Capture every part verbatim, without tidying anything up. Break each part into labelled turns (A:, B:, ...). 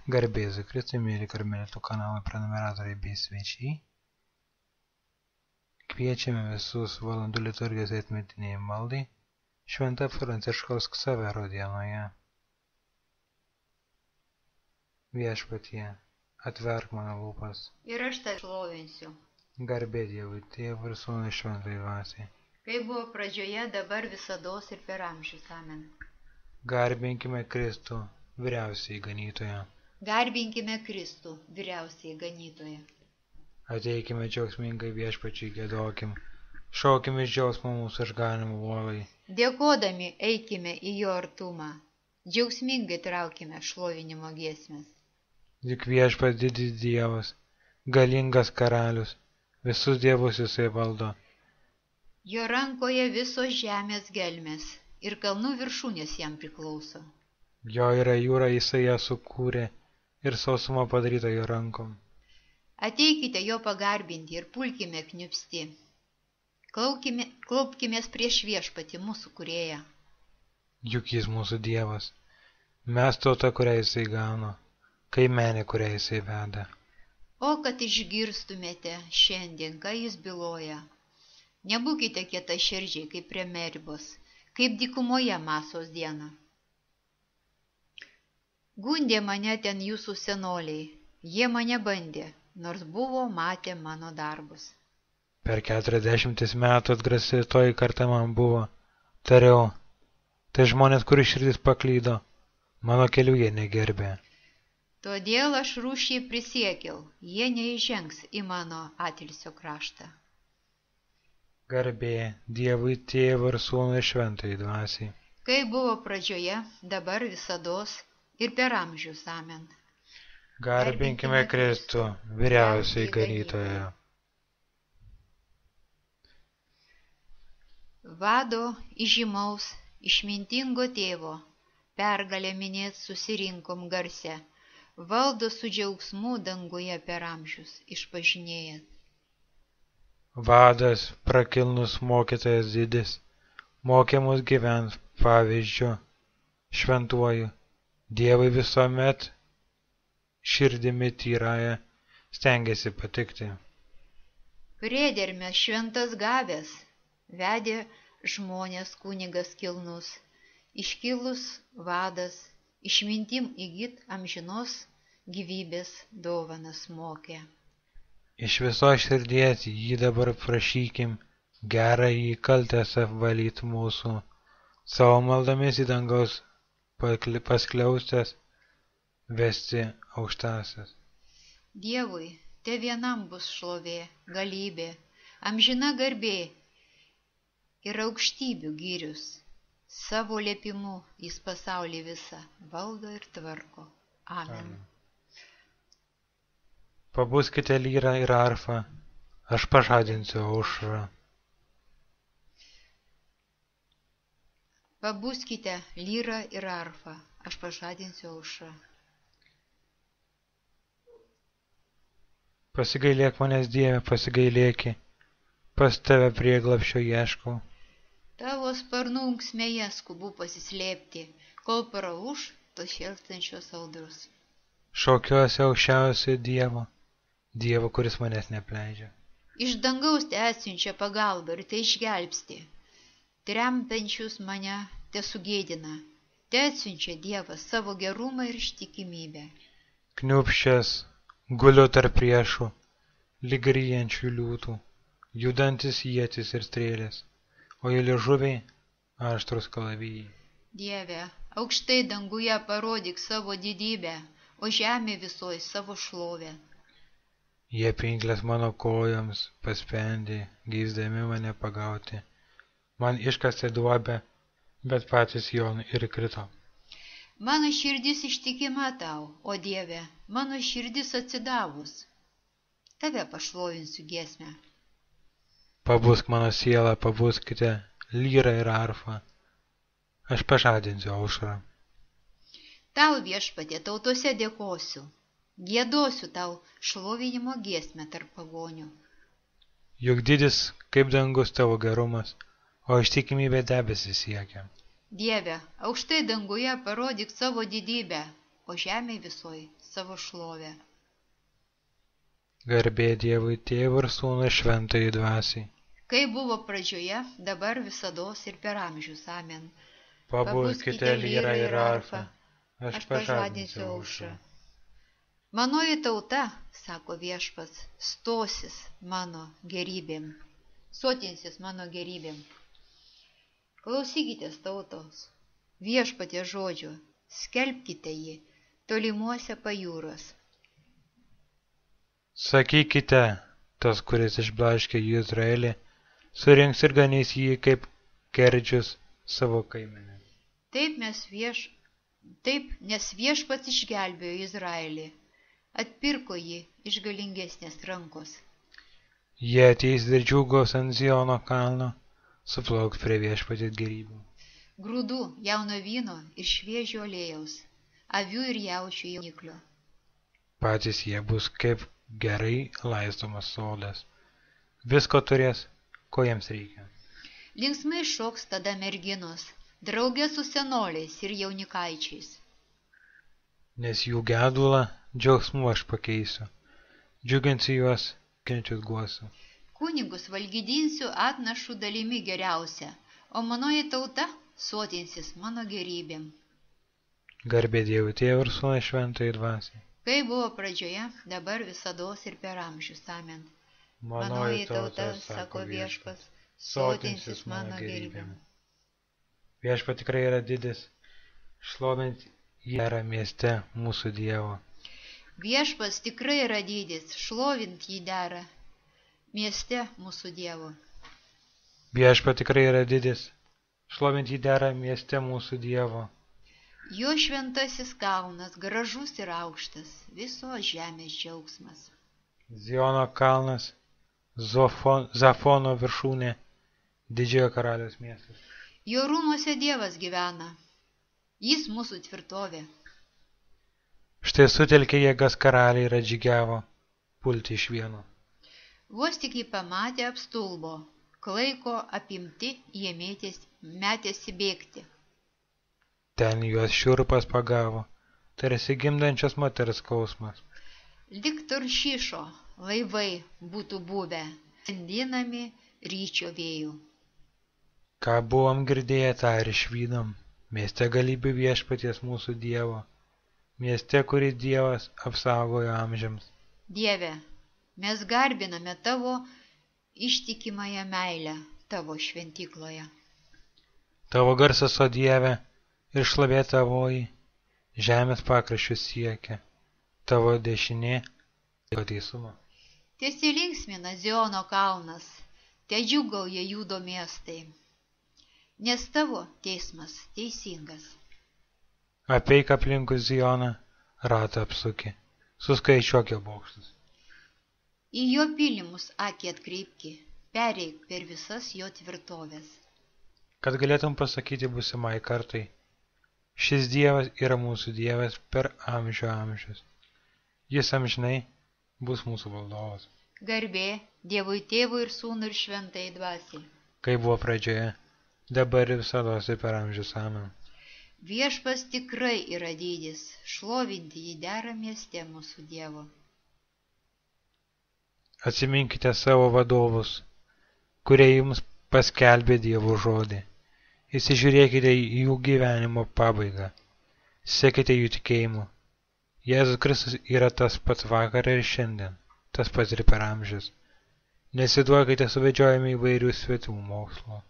A: Garbė Jėzui Kristui, mėly Karmelitų kanalo prenumeratoriai bei svečiai. Kviečiame visus valandų liturgijos atmetiniai maldai Švento Pranciškaus Ksavero dienoje. Viešpatie, atverk mano lūpas.
B: Ir aš tave šlovinsiu.
A: Garbė Dievui Tėvui ir Sūnui Šventai Dvasiai.
B: Kaip buvo pradžioje, dabar visados ir per amžius. Amen.
A: Garbinkime Kristų, vyriausiąjį ganytoją.
B: Garbinkime Kristų, vyriausiąjį ganytoją.
A: Ateikime džiaugsmingai Viešpačiui giedokim, šaukime iš džiaugsmo mūsų išganimo uolai.
B: Dėkodami eikime į jo artumą, džiaugsmingai traukime šlovinimo giesmes.
A: Juk Viešpats didis Dievas, galingas karalius, visus dievus jisai valdo.
B: Jo rankoje visos žemės gelmės ir kalnų viršūnės jam priklauso.
A: Jo yra jūra, jisai ją sukūrė ir sausuma padaryta jo rankom.
B: Ateikite jo pagarbinti ir pulkime kniupsti. Klaukime, klaupkimės prieš Viešpatį mūsų kūrėją.
A: Juk jis mūsų Dievas, mes tauta, kurią jisai gano, kaimenė, kurią jisai veda.
B: O kad išgirstumėte šiandien, ką jis byloja. Nebūkite kieta širdžiai kaip prie Meribos, kaip dykumoje Masos dieną. Gundė mane ten jūsų senoliai, jie mane bandė, nors buvo matę mano darbus.
A: Per keturiasdešimtis metų atgrasi toji karta man buvo, tariau, tai žmonės, kurių širdis paklydo, mano kelių jie negerbė.
B: Todėl aš rūšiai prisiekiau, jie neįžengs į mano atilsio kraštą.
A: Garbė Dievui Tėvui ir Sūnui Šventai Dvasiai.
B: Kai buvo pradžioje, dabar visados ir per amžius. Amen.
A: Garbinkime Kristų, vyriausiąjį ganytoją.
B: Vado įžymaus, išmintingo tėvo, pergalę minėt susirinkom garse, valdo su džiaugsmu danguje per amžius išpažinėjęs.
A: Vadas, prakilnus mokytojas didis, mokė mus gyvent pavyzdžiu, šventuoju, Dievui visuomet širdimi tyrąją stengiasi patikti.
B: Priedermės šventas gavęs, vedė žmonės kunigas kilnus, iškilus vadas, išmintim įgyt amžinos gyvybės dovanas mokė.
A: Iš viso širdies jį dabar prašykim, gerą jį kaltės apvalyt mūsų, savo maldomis į dangaus paskliaustęs vesti aukštasias.
B: Dievui te vienam bus šlovė, galybė, amžina garbė ir aukštybių gyrius. Savo liepimu jis pasaulį visą valdo ir tvarko. Amen. Amen.
A: Pabuskite lyrą ir arfą, aš pažadinsiu aušrą.
B: Pabuskite lyrą ir arfą, aš pažadinsiu aušrą.
A: Pasigailėk manęs, Dieve, pasigailėki, pas tave prieglapščio ieškau.
B: Tavo sparnų unksmėje skubu pasislėpti, kol praūš tos šėlstančios audros.
A: Šaukiuosi aukščiausio Dievo, Dievo, kuris manęs neapleidžia.
B: Iš dangaus te atsiunčia pagalbą ir te išgelbsti. Tremtančius mane te sugėdina, te atsiunčia Dievas savo gerumą ir ištikimybę.
A: Kniupščias, guliu tarp priešų, lyg ryjančių liūtų, judantis ietis ir strėlės, o jų liežuviai aštrūs kalavijai.
B: Dieve, aukštai danguje parodyk savo didybę, o žemė visoj savo šlovę.
A: Jie pinklės mano kojoms paspendė, geisdami mane pagauti. Man iškastė duobę, bet patys jon ir krito.
B: Mano širdis ištikima tau, o Dieve, mano širdis atsidavus. Tave pašlovinsiu giesmę.
A: Pabusk mano sielą, pabuskite lyrą ir arfą. Aš pažadinsiu aušrą.
B: Tau, Viešpatie, tautose dėkosiu. Giedosiu tau šlovinimo giesmę tarp pagonių.
A: Juk didis kaip dangus tavo gerumas, o ištikimybė debesis siekia.
B: Dieve, aukštai danguje parodyk savo didybę, o žemė visoj savo šlovę.
A: Garbė Dievui Tėvui ir Sūnui ir Šventajai Dvasiai.
B: Kai buvo pradžioje, dabar visados ir per amžius. Amen.
A: Pabūskite lyrą ir arfą, aš pažadinsiu aušrą.
B: Manoji tauta, sako Viešpats, stosis mano gerybėm, sotinsis mano gerybėm. Klausykitės tautos, Viešpatie žodžio, skelbkite jį tolimuose pajūros.
A: Sakykite, tas, kuris išblaškė jį Izraelį, surinks ir ganys jį kaip kerdžius savo kaimenę.
B: Taip, mes vieš... Taip, nes Viešpats išgelbėjo Izraelį, atpirko jį iš galingesnės rankos.
A: Jie ateis ir džiūgaus ant Ziono kalno, suplauks prie Viešpaties gerybių.
B: Grūdų, jauno vyno ir šviežio aliejaus, avių ir jaučių jauniklio.
A: Patys jie bus kaip gerai laistomas sodas. Visko turės, ko jiems reikia.
B: Linksmai šoks tada merginos, draugė su senoliais ir jaunikaičiais.
A: Nes jų gedulą džiaugsmu aš pakeisiu, džiuginsiu juos, kenčius guosiu.
B: Kunigus valgydinsiu atnašų dalimi geriausia, o manoji tauta sotinsis mano gerybėm.
A: Garbė Dievui Tėvui ir Sūnui Šventajai Dvasiai.
B: Kai buvo pradžioje, dabar visados ir per amžius. Amen. Manoji tauta, sako Viešpats, sotinsis mano gerybėm.
A: Viešpats tikrai yra didis, šlovint jį dera mieste mūsų Dievo.
B: Viešpats tikrai yra didis, šlovint jį dera mieste mūsų Dievo.
A: Viešpats tikrai yra didis, šlovint jį dera mieste mūsų Dievo.
B: Jo šventasis kalnas, gražus ir aukštas, visos žemės džiaugsmas.
A: Ziono kalnas, Zofon, Zafono viršūnė, didžiojo karaliaus miestas.
B: Jo rūmuose Dievas gyvena, jis mūsų tvirtovė.
A: Štai sutelkė jėgas karaliai ir atžygiavo pulti iš vieno.
B: Vos tik jį pamatė apstulbo, klaiko apimti jie mėtės, metėsi bėgti.
A: Ten juos šiurpas pagavo, tarsi gimdančios moters skausmas.
B: Lyg Taršišo laivai būtų buvę, skandinami ryčio vėjų.
A: Ką buvom girdėję, tą ir išvydom, mieste galybių Viešpaties mūsų Dievo, mieste, kurį Dievas apsaugojo amžiams.
B: Dieve, mes garbiname tavo ištikimąją meilę tavo šventykloje.
A: Tavo garsas, o Dieve, ir šlovė tavoji, žemės pakraščius siekia, tavo dešinė laiko teisumą.
B: Tesilinksmina Ziono kalnas, te džiūgauja Judo miestai, nes tavo teismas teisingas.
A: Apeik aplinkui Zioną, ratą apsuki, suskaičiuok jo bokštus.
B: Į jo pylimus akį atkreipki, pereik per visas jo tvirtovės.
A: Kad galėtum pasakyti būsimai kartai, šis Dievas yra mūsų Dievas per amžių amžius. Jis amžinai bus mūsų valdovas.
B: Garbė Dievui Tėvui ir Sūnui ir Šventajai Dvasiai.
A: Kai buvo pradžioje, dabar ir visados ir per amžius. Amen.
B: Viešpas tikrai yra didis, šlovinti jį dera mieste mūsų Dievo.
A: Atsiminkite savo vadovus, kurie jums paskelbė Dievo žodį. Įsižiūrėkite į jų gyvenimo pabaigą. Sekite jų tikėjimu. Jėzus Kristus yra tas pats vakar ir šiandien, tas pats ir per amžius. Nesiduokite suvedžiojami įvairių svetimų mokslo.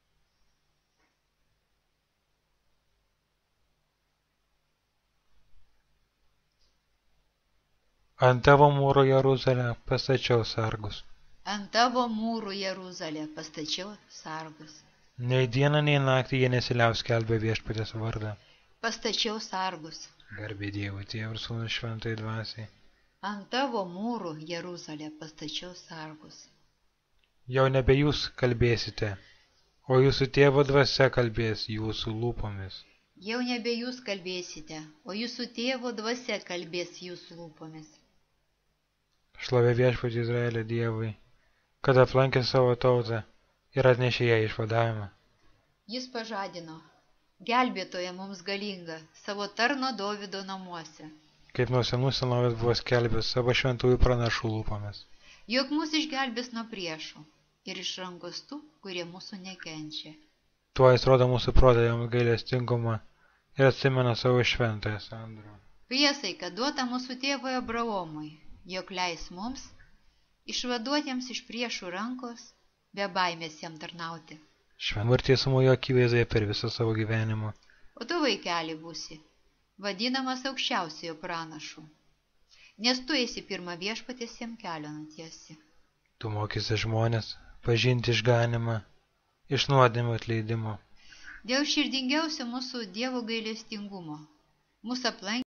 A: Ant tavo mūro Jeruzalę pastačiau sargus.
B: Ant tavo mūrų Jeruzalę pastačiau sargus.
A: Nei dieną, nei naktį jie nesiliaus skelbia Viešpaties vardą.
B: Pastačiau sargus.
A: Garbė Dievui Tėvui ir Sūnui Šventajai Dvasiai.
B: Ant tavo mūrų Jeruzalę pastačiau sargus.
A: Jau nebe jūs kalbėsite, o jūsų tėvo dvasia kalbės jūsų lūpomis.
B: Jau nebe jūs kalbėsite, o jūsų tėvo dvasia kalbės jūsų lūpomis.
A: Šlovė Viešpačiui Izraelio Dievui, kad aplankė savo tautą ir atnešė ją išvadavimą.
B: Jis pažadino gelbėtoja mums galinga, savo tarno Dovydo namuose,
A: kaip nuo senų senovės buvo skelbęs savo šventųjų pranašų lūpomis,
B: jog mus išgelbės nuo priešų ir iš rankos tų, kurie mūsų nekenčia.
A: tuo jis rodo mūsų protėviams gailestingumą ir atsimena savo šventąją sandorą.
B: Priesaika duota mūsų tėvui Abraomui, jog leis mums, išvaduotiems iš priešų rankos, be baimės jam tarnauti.
A: Šventumo ir teisumo jo akivaizdoje per visą savo gyvenimą.
B: O tu, vaikeli, būsi vadinamas aukščiausiojo pranašu, nes tu esi pirma viešpaties jam kelio nutiesi.
A: Tu mokysi žmonės pažinti išganimą, iš nuodėmių atleidimo.
B: Dėl širdingiausio mūsų Dievo gailestingumo, mūsų aplankė